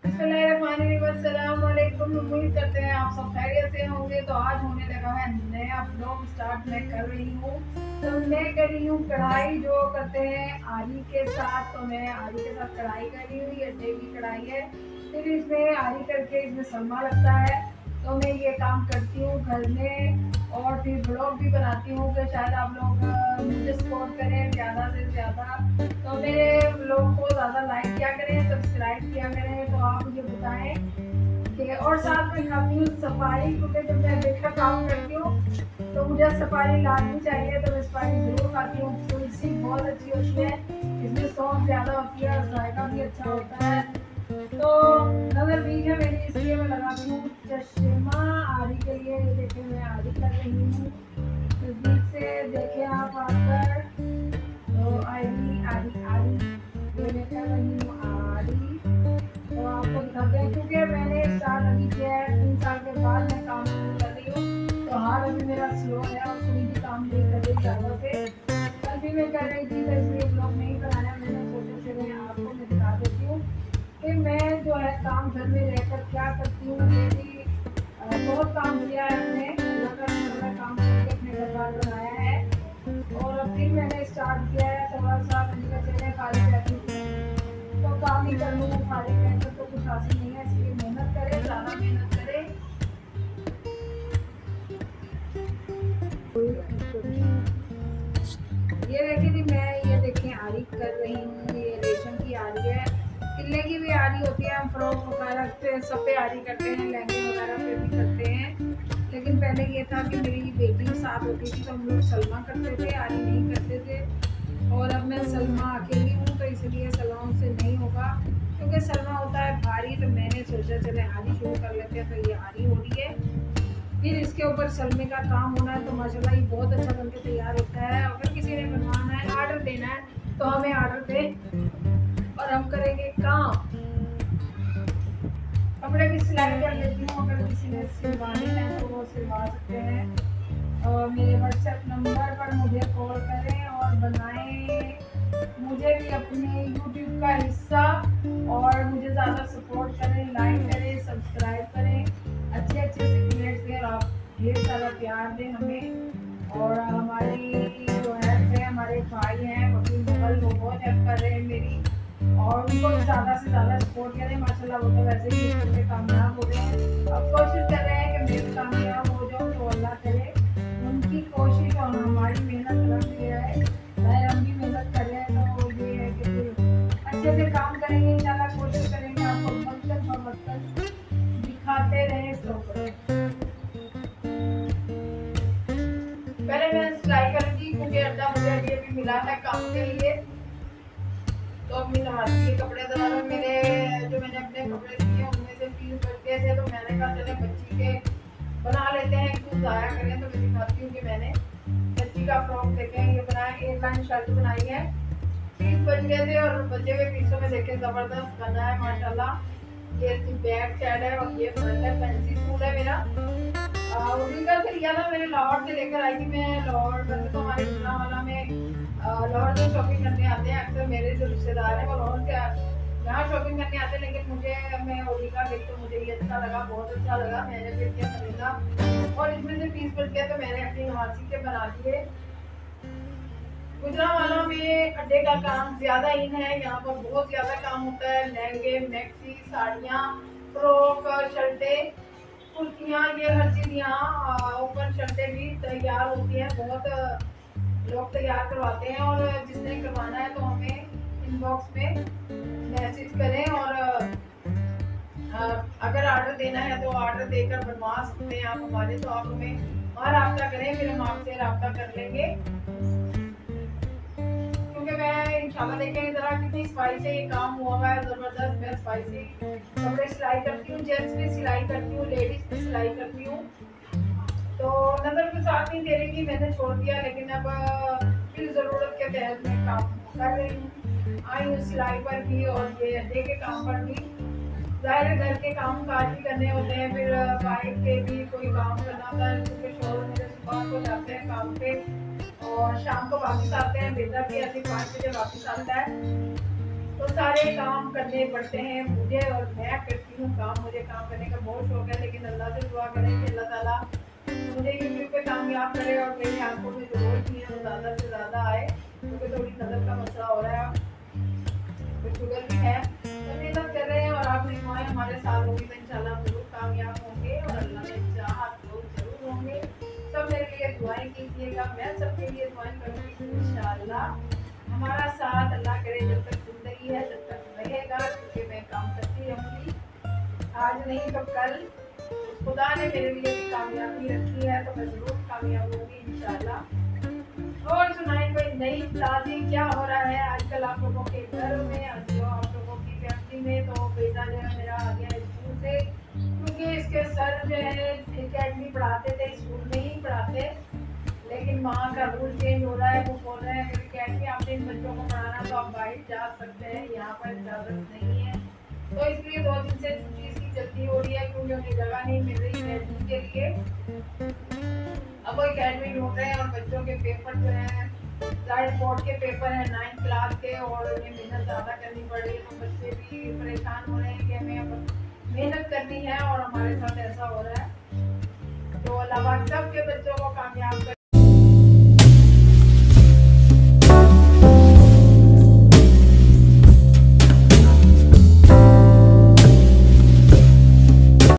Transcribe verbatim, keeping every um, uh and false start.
अस्सलामुअलैकुम। उम्मीद करते हैं आप सब खैरियत से होंगे। तो आज होने लगा है नया ब्लॉग स्टार्ट मैं कर रही हूँ। तो मैं कर रही हूँ कढ़ाई जो करते हैं आरी के साथ। तो मैं आरी के साथ कढ़ाई कर रही हूँ। ये डेली कढ़ाई है। फिर इसमें आरी करके इसमें सलमा लगता है। तो मैं ये काम करती हूँ घर में और फिर ब्लॉग भी बनाती हूँ कि शायद आप लोग मुझे सपोर्ट करें ज़्यादा से ज़्यादा। तो मेरे ब्लॉग को ज़्यादा लाइक किया करें, सब्सक्राइब किया करें। तो आप मुझे बताएं कि और साथ में खाती हूँ सफारी, क्योंकि जब मैं बेटा काम करती हूँ तो मुझे सफारी लानी चाहिए। तो मैं सफारी ज़रूर खाती हूँ। तुलसी बहुत अच्छी होती है, इसमें सौंफ ज़्यादा होती है और जायका भी अच्छा होता है। तो नजर वीक है मेरी, इसलिए मैं लगाती हूँ चश्मा आरी के लिए। ये देखिए मैं आरी कर रही हूँ, नजदीक से देखे आप आकर। तो आरी आरी आरी ये मैं कर रही हूँ आरी। तो आपको दिखाते हैं, क्योंकि मैंने स्टार्ट अभी किया है, तीन साल के बाद मैं काम शुरू कर रही हूँ। तो हाथ अभी मेरा स्लो है और सुई भी काम नहीं कर रही ज़्यादा से। कल भी मैं कर रही थी तो इसलिए ब्लॉग नहीं बनाया। मैंने सोचा चले आपको मैं दिखा देती हूँ कि मैं जो है काम घर में रहकर क्या करती हूँ। मेरी बहुत काम किया है हमने, अल्लाह का शुक्र है, काम करके अपने घर बार बनाया है। और अब फिर मैंने स्टार्ट किया है थोड़ा सा, मैंने चले खाली बैठी हूँ तो काम ही कर लूँ। खाली रहकर तो कुछ हासिल नहीं है, इसलिए मेहनत करें, ज़्यादा मेहनत करें। ये देखिए जी, मैं ये देखें आरी कर रही हूँ। ये रेशम की आरी है, किले की भी आरी होती है। हम फ्रॉक वगैरह पे सब पे आरी करते हैं, लहंगे वगैरह पे भी करते हैं। लेकिन पहले ये था कि मेरी बेटी साथ होती थी तो हम लोग सलमा करते थे, आरी नहीं करते थे। और अब मैं सलमा अकेली हूँ तो इसलिए सलमाओं से नहीं होगा, क्योंकि सलमा होता है भारी। तो मैंने सोचा चले आरी शुरू कर लेते हैं। तो ये आरी हो रही है, फिर इसके ऊपर सलमे का काम होना है। तो माशाल्लाह ये बहुत अच्छा बनके तैयार होता है। अगर किसी ने बनवाना है, ऑर्डर देना है तो हमें ऑर्डर दे और हम करेंगे काम। कपड़े भी सिलाई कर लेती हूँ, अगर किसी ने सिलवाने हैं तो वो सिलवा सकते हैं। और मेरे व्हाट्सएप नंबर पर मुझे कॉल करें और बनाएं मुझे भी अपने यूट्यूब का हिस्सा। और मुझे ज़्यादा सपोर्ट करें, लाइक करें, सब्सक्राइब करें, अच्छे अच्छे से कमेंट्स दें और आप ढेर सारा प्यार दें हमें। और हमारी जो हेल्प है, हमारे भाई हैं वकील मुगल, वो बहुत हेल्प कर रहे हैं मेरी। और उनको ज़्यादा से ज़्यादा सपोर्ट करें। माशाल्लाह वो तो वैसे ही इसमें कामयाब हो रहे हैं। अब कोशिश कर रहे हैं कि मैं भी कामयाब हो जाऊँ। तो अल्लाह करे उनकी कोशिश और हमारी मेहनत रंग ले आए। भाई हम भी मेहनत कर रहे हैं। तो ये है कि फिर अच्छे से काम करेंगे इंशाल्लाह। कोशिश करेंगे आपको मकसद व मकसद दिखाते रहे। तो पहले मैं सिलाई कर दी, क्योंकि अड्डा मुझे अभी अभी मिला है काम के लिए। तो अम्मी नहाती है कपड़े धोना में। मेरे जो मैंने अपने कपड़े दिए उनमें से तीन बच गए थे। तो मैंने कहा चले बच्ची के बना लेते हैं, क्यों ज़ाया करें। तो मैं दिखाती हूँ कि मैंने बच्ची का फ्रॉक देखें ये बनाया, एक लाइन शर्ट बनाई है। पीस बच गए थे और बचे हुए पीसों में देखें ज़बरदस्त बना है माशाल्लाह। ये इसकी बैक साइड है और ये फ्रंट है। फैंसी सूट है मेरा। उनका से लिया था, मैंने लाहौर से लेकर आई थी। मैं लाहौर, वैसे तो हमारे वाला में लाहौर से शॉपिंग करने आते हैं अक्सर। मेरे जो रिश्तेदार हैं वो लाहौर से यहाँ शॉपिंग करने आते हैं। लेकिन मुझे मैं होली का देख तो मुझे ये अच्छा लगा, बहुत अच्छा लगा। मैंने फिर क्या खरीदा और इसमें से पीस बच गया तो मैंने अपनी नवासी के बना दिए। गुजरांवाला में अड्डे का काम ज्यादा इन है, यहाँ पर बहुत ज्यादा काम होता है। लहंगे, मैक्सी, साड़ियाँ, फ्रॉक, शर्टें, कुर्तियाँ, ये हर चीज यहाँ ओपन शर्टें भी तैयार होती हैं। बहुत लोग तैयार करवाते हैं और जिसने करवाना है तो हमें इनबॉक्स में मैसेज करें। और अगर ऑर्डर देना है तो ऑर्डर देकर बनवा सकते हैं आप हमारे। तो आप हमें और रब्ता करें, फिर हम आपसे रब्ता कर लेंगे। मैं इंशाल्लाह देखें जरा कितनी सफाई से ये काम हुआ हुआ है, जबरदस्त। मैं सफाई से कपड़े सिलाई करती हूँ, जेंट्स भी सिलाई करती हूँ, लेडीज भी सिलाई करती हूँ। तो नजर के साथ नहीं दे रही थी, मैंने छोड़ दिया। लेकिन अब फिर जरूरत के तहत मैं काम कर रही हूँ, आई हूँ सिलाई पर भी और ये अड्डे के काम पर भी। जाहिर घर के काम काज भी करने होते हैं, फिर बाइक के भी कोई काम करना होता है, क्योंकि शोर मेरे सुबह को जाते हैं काम पे और शाम को वापस आते हैं। बेटा भी ऐसे पाँच बजे वापस आता है। तो सारे काम करने पड़ते हैं मुझे और मैं करती हूँ काम। मुझे काम करने का बहुत शौक है, लेकिन अल्लाह से दुआ करें कि अल्लाह ताला मुझे यूट्यूब पे कामयाब करे और मेरी आंखों में जो रोशनी है वो ज़्यादा से ज़्यादा आए, क्योंकि थोड़ी नज़र का मसला हो रहा है, कुछ शुगर भी है। तो मेहनत कर रहे हैं और आपने दुआएं हमारे साथ होंगी तो इंशाल्लाह हम जरूर कामयाब होंगे और अल्लाह ने चाहा तो जरूर होंगे। सब मेरे लिए दुआएं कीजिएगा, मैं सबके लिए दुआएं करूँगी इंशाल्लाह। हमारा साथ अल्लाह करे जब तक जिंदगी है तब तक रहेगा, क्योंकि मैं काम करती रहूँगी, आज नहीं तो कल खुदा ने मेरे लिए भी कामयाबी रखी है तो मैं जरूर कामयाब होंगी इंशाल्लाह। और सुनाई कोई नई ताज़ी क्या हो रहा है आजकल आप लोगों के घर में, आप लोगों की फैमिली में। तो बेटा जो है मेरा आ गया स्कूल से, क्योंकि इसके सर जो है एकेडमी पढ़ाते थे, स्कूल में ही पढ़ाते, लेकिन वहाँ का रूल चेंज हो रहा है। वो बोल रहे हैं कि एकेडमी आपने इन बच्चों को पढ़ाना तो आप बाहर जा सकते हैं, यहाँ पर इजाज़त नहीं है। तो इसलिए दो दिन से छुट्टी इसकी जल्दी हो रही है, क्योंकि उन्हें जगह नहीं मिल रही एकेडमी के लिए। अब वो एकेडमी ढूंढ रहे हैं और बच्चों के पेपर जो है लाइट बोर्ड के पेपर है नाइन्थ क्लास के, और उन्हें मेहनत ज़्यादा करनी पड़ रही है। तो बच्चे भी परेशान हो रहे हैं कि हमें अब मेहनत करनी है और हमारे साथ ऐसा हो रहा है। तो अल्लाह पाक सबके बच्चों को कामयाब कर